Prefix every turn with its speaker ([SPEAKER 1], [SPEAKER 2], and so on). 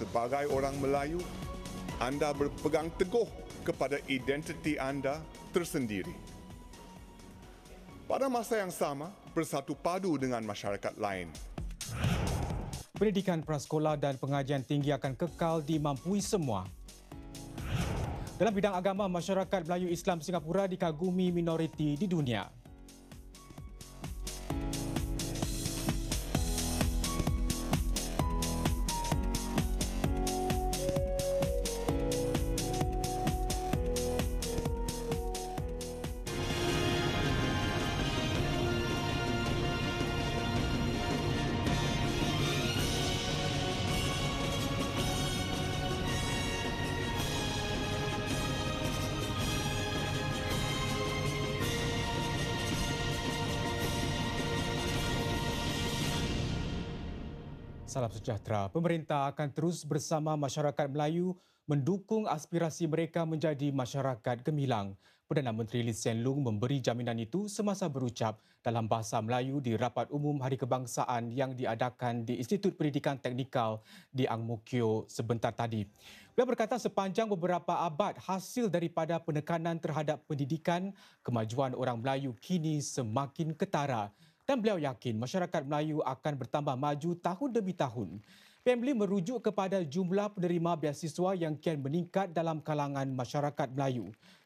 [SPEAKER 1] sebagai orang Melayu, anda berpegang teguh kepada identiti anda tersendiri. Pada masa yang sama, bersatu padu dengan masyarakat lain.
[SPEAKER 2] Pendidikan prasekolah dan pengajian tinggi akan kekal dimampui semua. Dalam bidang agama, masyarakat Melayu Islam Singapura dikagumi minoriti di dunia. Salam sejahtera. Pemerintah akan terus bersama masyarakat Melayu mendukung aspirasi mereka menjadi masyarakat gemilang. Perdana Menteri Lee Hsien Loong memberi jaminan itu semasa berucap dalam bahasa Melayu di Rapat Umum Hari Kebangsaan yang diadakan di Institut Pendidikan Teknikal di Ang Mo Kio sebentar tadi. Beliau berkata sepanjang beberapa abad hasil daripada penekanan terhadap pendidikan, kemajuan orang Melayu kini semakin ketara. Dan beliau yakin masyarakat Melayu akan bertambah maju tahun demi tahun. PMLI merujuk kepada jumlah penerima beasiswa yang kian meningkat dalam kalangan masyarakat Melayu.